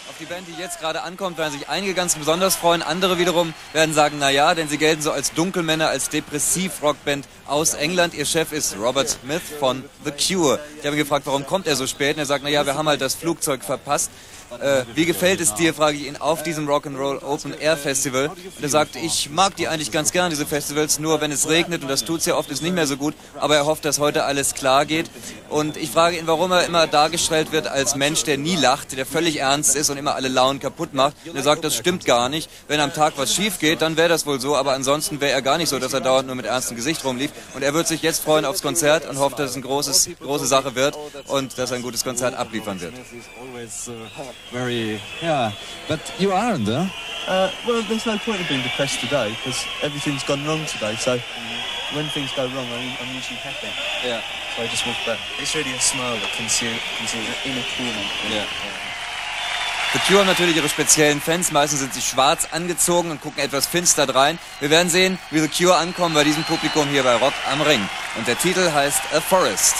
Auf die Band, die jetzt gerade ankommt, werden sich einige ganz besonders freuen. Andere wiederum werden sagen, naja, denn sie gelten so als Dunkelmänner, als Depressiv-Rockband aus England. Ihr Chef ist Robert Smith von The Cure. Ich habe ihn gefragt, warum kommt er so spät? Und er sagt, naja, wir haben halt das Flugzeug verpasst. Wie gefällt es dir, frage ich ihn, auf diesem Rock'n'Roll Open Air Festival? Und er sagt, ich mag die eigentlich ganz gern, diese Festivals, nur wenn es regnet, und das tut es ja oft, ist nicht mehr so gut, aber er hofft, dass heute alles klar geht. Und ich frage ihn, warum er immer dargestellt wird als Mensch, der nie lacht, der völlig ernst ist und immer alle Launen kaputt macht. Und er sagt, das stimmt gar nicht. Wenn am Tag was schief geht, dann wäre das wohl so, aber ansonsten wäre er gar nicht so, dass er dauernd nur mit ernstem Gesicht rumlief. Und er wird sich jetzt freuen aufs Konzert und hofft, dass es eine große Sache wird und dass er ein gutes Konzert abliefern wird. Yeah, but you aren't, huh? Well, there's no point in being depressed today because everything's gone wrong today. So when things go wrong, I'm usually happy. Yeah. So I just walk back. It's really a smile that can see the inner corner. Yeah. The Cure haben natürlich ihre speziellen Fans. Meistens sind sie schwarz angezogen und gucken etwas finster drein. Wir werden sehen, wie The Cure ankommen bei diesem Publikum hier bei Rock am Ring. Und der Titel heißt A Forest.